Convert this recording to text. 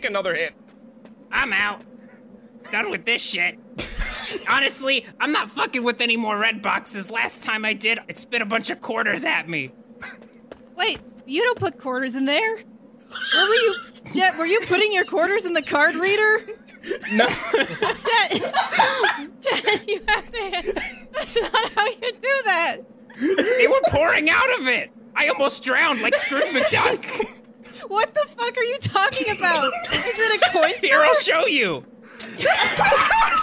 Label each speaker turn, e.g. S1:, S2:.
S1: take another hit.
S2: I'm out. Done with this shit. Honestly, I'm not fucking with any more red boxes. Last time I did, it spit a bunch of quarters at me.
S3: Wait, you don't put quarters in there? Where were you, Jet? Were you putting your quarters in the card reader?
S1: No.
S3: Jet, you have to. That's not how you do that.
S2: They were pouring out of it. I almost drowned like Scrooge McDuck.
S3: What the fuck are you talking about? Is it a coin store?
S2: Here, I'll show you.